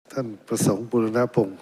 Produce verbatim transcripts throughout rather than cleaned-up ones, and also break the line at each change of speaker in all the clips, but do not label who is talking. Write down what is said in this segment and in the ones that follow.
ท่านประสงค์บุรณพงศ์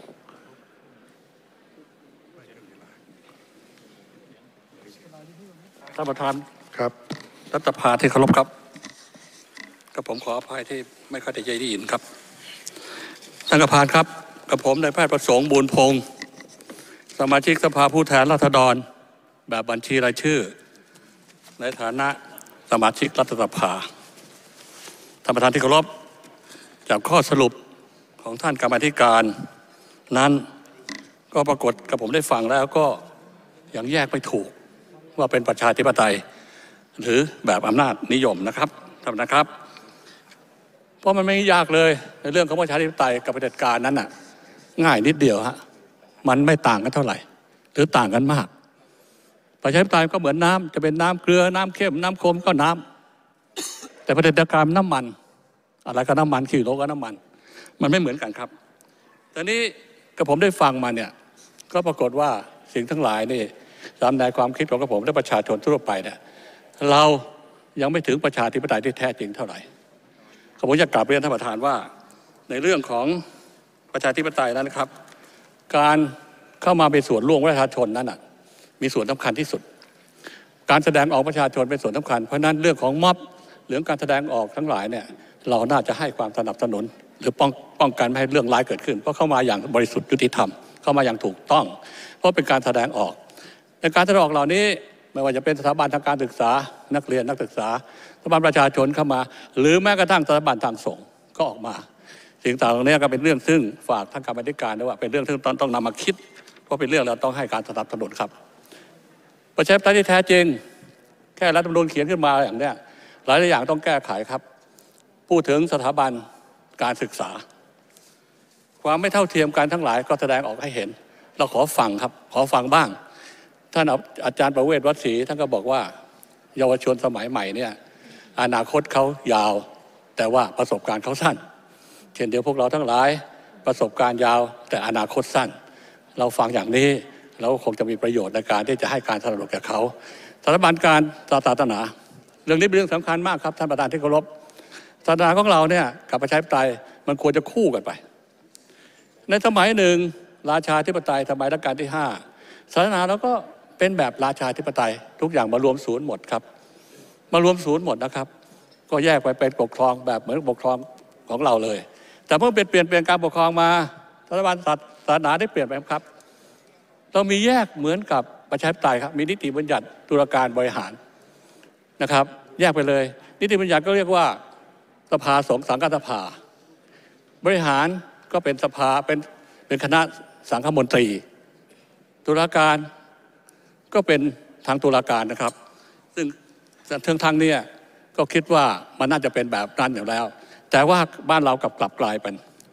ท่านประธาน
ครับ
รัฐสภาที่เคารพครับกับผมขออภัยที่ไม่ค่อยได้ยินครับท่านประธานครับกับผมนายแพทย์ประสงค์บุญพงศ์สมาชิกสภาผู้แทนราษฎรแบบบัญชีรายชื่อในฐานะสมาชิกรัฐสภาท่านประธานที่เคารพจากข้อสรุปของท่านกรรมาธิการนั้นก็ปรากฏกับผมได้ฟังแล้วก็ยังแยกไม่ถูกว่าเป็นประชาธิปไตยหรือแบบอำนาจนิยมนะครับท่านนะครับเพราะมันไม่ยากเลยในเรื่องของประชาธิปไตยกับเผด็จการนั้นน่ะง่ายนิดเดียวฮะมันไม่ต่างกันเท่าไหร่หรือต่างกันมากประชาธิปไตยก็เหมือนน้ำจะเป็นน้ำเกลือน้ำเค็มน้ำคมก็น้ำแต่เผด็จการน้ำมันอะไรก็น้ำมันขี้โลก็น้ำมันมันไม่เหมือนกันครับแต่นี้กับผมได้ฟังมาเนี่ยก็ปรากฏว่าสิ่งทั้งหลายนี่ตามแนวความคิดของผมและประชาชนทั่วไปเนี่ยเรายังไม่ถึงประชาธิปไตยที่แท้จริงเท่าไหร่ผมอยากกลับเรียนท่านประธานว่าในเรื่องของประชาธิปไตยนั้นนะครับการเข้ามาเป็นส่วนร่วมประชาชนนั้นนะมีส่วนสำคัญที่สุดการแสดงออกประชาชนเป็นส่วนสำคัญเพราะนั้นเรื่องของม็อบหรือการแสดงออกทั้งหลายเนี่ยเราน่าจะให้ความสนับสนุนหรือป้องป้องกันไม่ให้เรื่องร้ายเกิดขึ้นเพราะเข้ามาอย่างบริสุทธิ์ยุติธรรมเข้ามาอย่างถูกต้องเพราะเป็นการแสดงออกในการแสดงออกเหล่านี้ไม่ว่าจะเป็นสถาบันทางการศึกษานักเรียนนักศึกษาสถาบันประชาชนเข้ามาหรือแม้กระทั่งสถาบันทางสงฆ์ก็ออกมาสิ่งต่างๆเหล่านี้ก็เป็นเรื่องซึ่งฝากทางกรรมการด้วยว่าเป็นเรื่องที่ต้องต้องนำมาคิดเพราะเป็นเรื่องเราต้องให้การสนับสนุนครับประชาธิปไตยที่แท้จริงแค่รัฐธรรมนูญเขียนขึ้นมาอย่างเนี้ยหลายอย่างต้องแก้ไขครับพูดถึงสถาบันการศึกษาความไม่เท่าเทียมกันทั้งหลายก็แสดงออกให้เห็นเราขอฟังครับขอฟังบ้างท่านอาจารย์ประเวศวัดศรีท่านก็บอกว่าเยาวชนสมัยใหม่เนี่ยอนาคตเขายาวแต่ว่าประสบการณ์เขาสั้นเช่นเดียวพวกเราทั้งหลายประสบการณ์ยาวแต่อนาคตสั้นเราฟังอย่างนี้เราคงจะมีประโยชน์ในการที่จะให้การสนับสนุนแก่เขาสถาบันการศาสนาเรื่องนี้เป็นเรื่องสำคัญมากครับท่านประธานที่เคารพศาสนาของเราเนี่ยกับประชาธิปไตยมันควรจะคู่กันไปในสมัยหนึ่งราชาธิปไตยสมัยรัชกาลที่ห้าศาสนาเราก็เป็นแบบราชาธิปไตยทุกอย่างมารวมศูนย์หมดครับมารวมศูนย์หมดนะครับก็แยกไปเป็นปกครองแบบเหมือนปกครองของเราเลยแต่เมื่อเปลี่ยนเปลี่ยนเปลี่ยนการปกครองมาสถาบันศาสนาได้เปลี่ยนไปครับเรามีแยกเหมือนกับประชาธิปไตยครับมีนิติบัญญัติตุลาการบริหารนะครับแยกไปเลยนิติบัญญัติก็เรียกว่าสภาสงฆ์สังฆสภาบริหารก็เป็นสภาเป็นเป็นคณะสังฆมนตรีตุลาการก็เป็นทางตุลาการนะครับซึ่งเทิงทางเนี่ยก็คิดว่ามันน่าจะเป็นแบบนั้นอยู่แล้วแต่ว่าบ้านเรากลับกลับกลายเป็น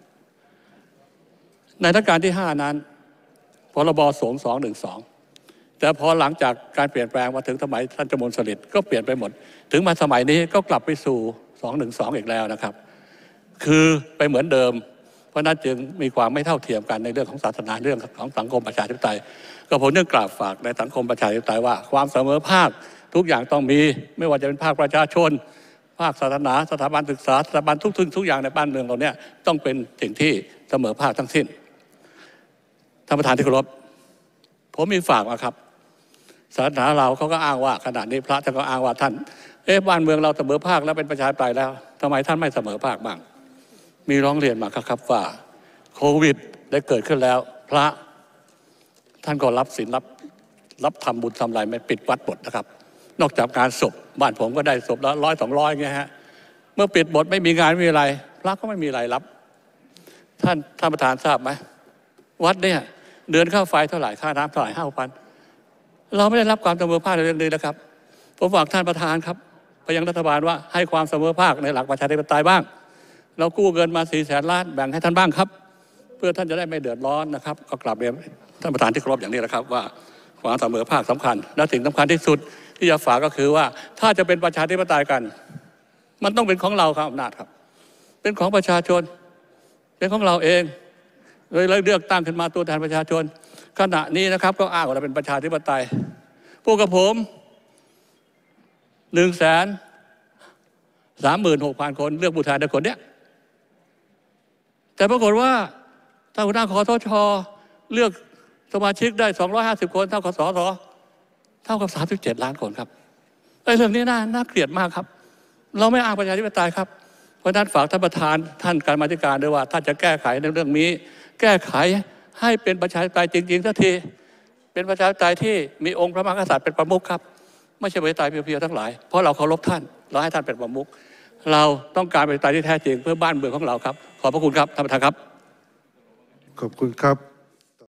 ในรัชกาลที่ห้านั้นพรบสงฆ์สองหนึ่งสองแต่พอหลังจากการเปลี่ยนแปลงมาถึงสมัยท่านจมนสฤษดิ์ก็เปลี่ยนไปหมดถึงมาสมัยนี้ก็กลับไปสู่สองหนึ่งสองอีกแล้วนะครับคือไปเหมือนเดิมเพราะนั้นจึงมีความไม่เท่าเทียมกันในเรื่องของศาสนาเรื่องของสังคมประชาธิปไตยก็ผมเนื่องกราบฝากในสังคมประชาธิปไตยว่าความเสมอภาคทุกอย่างต้องมีไม่ว่าจะเป็นภาคประชาชนภาคศาสนาสถาบันศึกษาสถาบันทุกทุกอย่างในบ้านเมืองเราเนี่ยต้องเป็นสิ่งที่เสมอภาคทั้งสิ้นท่านประธานที่เคารพผมมีฝากมาครับศาสนาเราเขาก็อ้างว่าขณะนี้พระท่านก็อ้างว่าท่านเอ๊ะบ้านเมืองเราเสมอภาคแล้วเป็นประชาธิปไตยแล้วทำไมท่านไม่เสมอภาคบ้างมีร้องเรียนมาครับว่าโควิดได้เกิดขึ้นแล้วพระท่านก็รับศีลรับรับทำบุญทำอะไรไม่ปิดวัดหมดนะครับนอกจากงานศพบ้านผมก็ได้ศพละร้อยสองร้อยเงี้ยฮะเมื่อปิดหมดไม่มีงานไม่มีอะไรพระก็ไม่มีอะไรรับท่านท่านประธานทราบไหมวัดเนี่ยเดือนค่าไฟเท่าไหร่ค่าน้ำเท่าไหร่ห้าพันเราไม่ได้รับความเสมอภาคในเรื่องนี้นะครับผมฝากท่านประธานครับไปยังรัฐบาลว่าให้ความเสมอภาคในหลักประชาธิปไตยบ้างเรากู้เงินมาสี่แสนล้านแบ่งให้ท่านบ้างครับเพื่อท่านจะได้ไม่เดือดร้อนนะครับก็กลับเรียนท่านประธานที่เคารพอย่างนี้นะครับว่าความเสมอภาคสำคัญและสิ่งสำคัญที่สุดที่จะฝากก็คือว่าถ้าจะเป็นประชาธิปไตยกันมันต้องเป็นของเราครับอำนาจครับเป็นของประชาชนเป็นของเราเองเลยเลือกตั้งขึ้นมาตัวแทนประชาชนขณะนี้นะครับก็อ้างว่าเราเป็นประชาธิปไตยพวกกับผมหนึ่งแสนสามหมื่นหกพันคนเลือกผู้แทนในคนเนี้ยแต่ปรากฏว่าถ้าหัวหน้าคอสชเลือกสมาชิกได้สองร้อยห้าสิบคนเท่ากับสสเท่ากับสามสิบเจ็ดล้านคนครับไอ้เรื่องนี้น่าน่าเกลียดมากครับเราไม่อ้างประชาธิปไตยครับเพราะนั้นฝากท่านประธานท่านกรรมาธิการด้วยว่าถ้าจะแก้ไขในเรื่องนี้แก้ไขให้เป็นประชาธิปไตยจริงๆสักทีเป็นประชาธิปไตยที่มีองค์พระมหากษัตริย์เป็นประมุขครับไม่ใช่ประชาธิปไตยเพียวๆทั้งหลายเพราะเราเคารพท่านเราให้ท่านเป็นประมุขเราต้องการประชาธิปไตยที่แท้จริงเพื่อบ้านเมืองของเราครับขอบพระคุณครับท่านประธานครับ
ขอบคุณครับ